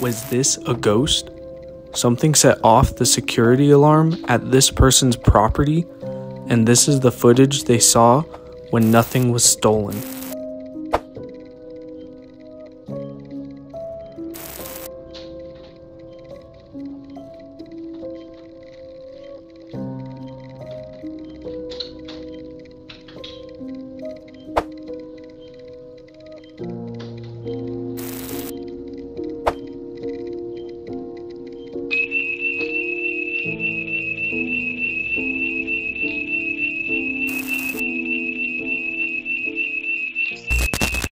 Was this a ghost? Something set off the security alarm at this person's property, and this is the footage they saw when nothing was stolen.